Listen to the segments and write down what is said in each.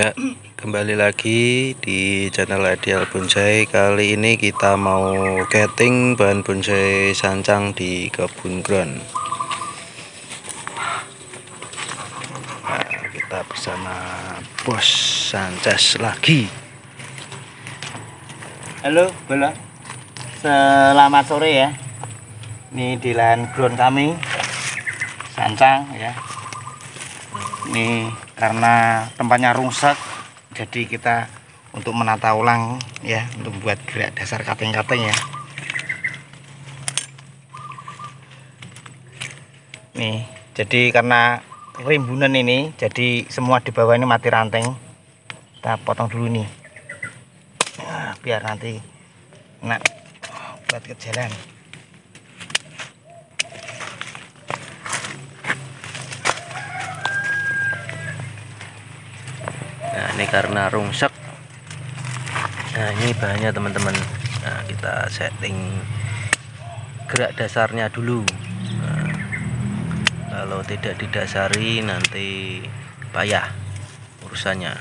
Ya, kembali lagi di channel Ideal Bonsai. Kali ini kita mau getting bahan bonsai sancang di kebun ground. Nah, kita bersama Bos Sanchez lagi. Halo, bola. Selamat sore ya. Ini di lahan ground kami sancang ya. Ini karena tempatnya rusak, jadi kita untuk menata ulang ya, untuk buat gerak dasar kateng-kateng ya. Nih, jadi karena rimbunan ini, jadi semua di bawah ini mati ranting. Kita potong dulu nih, nah, biar nanti enak buat ke jalan. Nah, ini karena rungsek. Nah, ini bahannya teman-teman. Nah, kita setting gerak dasarnya dulu. Nah, kalau tidak didasari nanti payah urusannya.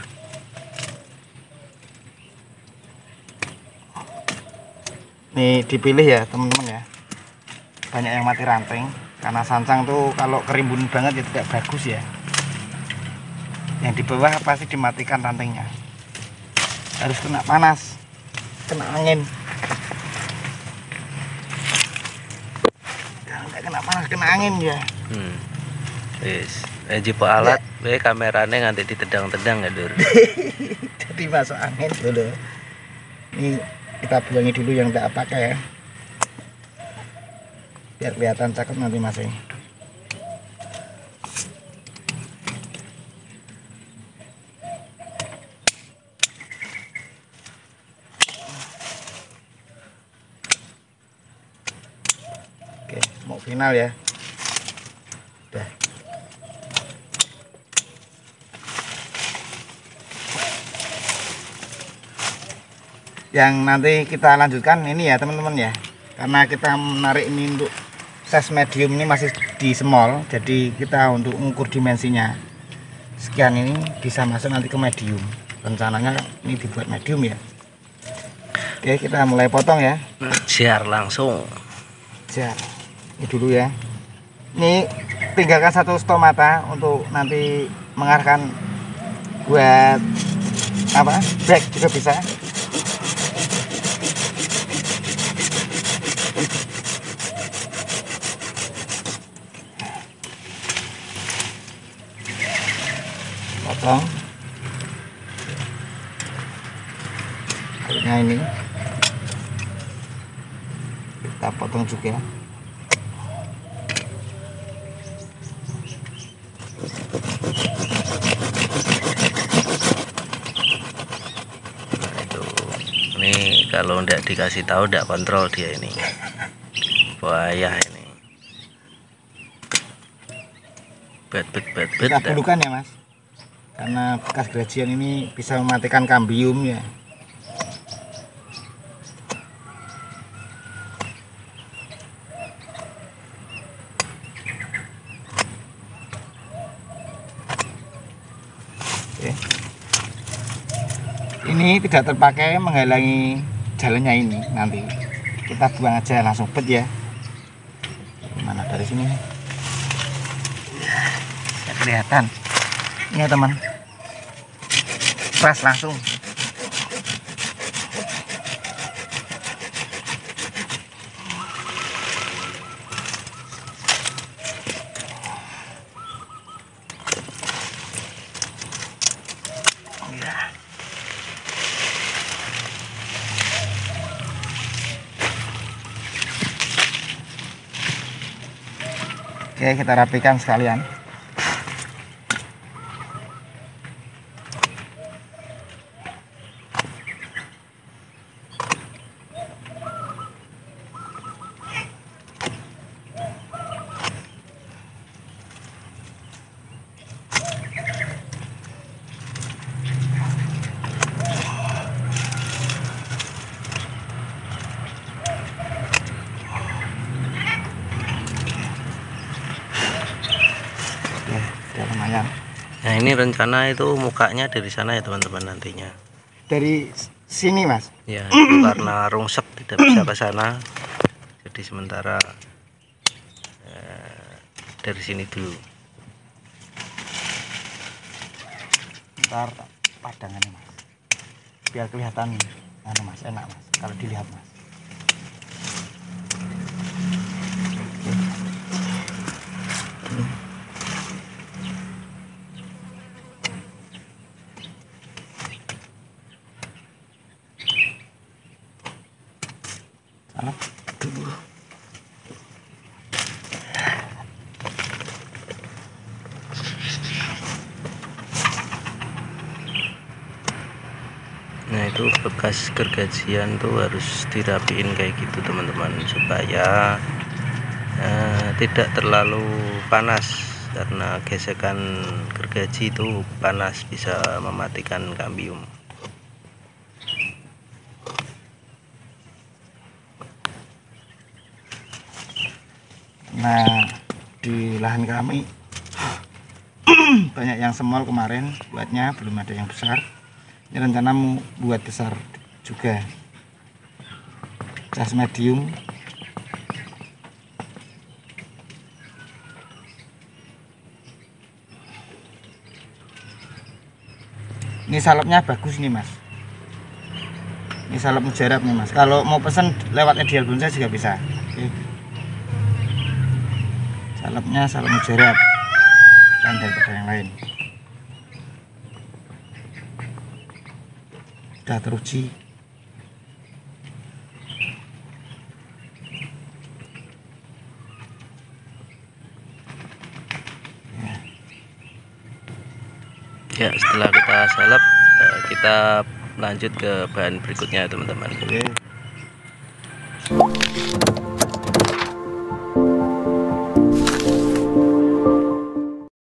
Ini dipilih ya teman-teman ya, banyak yang mati ranting karena sancang tuh kalau kerimbun banget ya tidak bagus ya. Yang di bawah pasti dimatikan rantingnya, harus kena panas, kena angin. Kalau nggak kena panas kena angin ya. Wis, jipo alat, kameranya nganti ditendang-tendang ya, Dur. Jadi masuk angin dulu. Ini kita buangi dulu yang tidak pakai ya, biar kelihatan cakep nanti masih. Oke, mau final ya. Udah. Yang nanti kita lanjutkan ini ya teman-teman ya, karena kita menarik ini untuk size medium, ini masih di small, jadi kita untuk mengukur dimensinya sekian, ini bisa masuk nanti ke medium. Rencananya ini dibuat medium ya. Oke, kita mulai potong ya. Siar langsung. Siap, ini dulu ya. Ini tinggalkan satu stomata untuk nanti mengarahkan buat apa, break juga bisa. Potong. Nah, ini kita potong juga. Ini kalau ndak dikasih tahu ndak kontrol dia ini. Bahaya ini. Bet. Kita dulukan ya Mas, karena bekas grajian ini bisa mematikan kambium ya. Oke. Ini tidak terpakai, menghalangi jalannya ini, nanti kita buang aja langsung bet ya. Mana dari sini? Ya, kelihatan. Ini ya teman, keras langsung. Oke, kita rapikan sekalian. ini rencana itu mukanya dari sana ya teman-teman nantinya. Dari sini mas? Ya, itu karena rungsek tidak bisa ke sana. Jadi sementara dari sini dulu. Ntar padangannya mas, biar kelihatan mas, enak mas kalau dilihat mas. Salah dulu. Nah itu bekas gergajian tuh harus dirapiin kayak gitu teman-teman, supaya tidak terlalu panas, karena gesekan gergaji itu panas bisa mematikan kambium. Nah di lahan kami banyak yang small kemarin buatnya, belum ada yang besar. Ini rencana mau buat besar juga, cas medium. Ini salapnya bagus nih mas, ini salap mujarab nih mas. Kalau mau pesan lewat Ideal Bonsai juga bisa. Oke. Salapnya salap mujarab dan daripada yang lain. Udah teruji. Ya, setelah kita salap, kita lanjut ke bahan berikutnya teman-teman. Oke.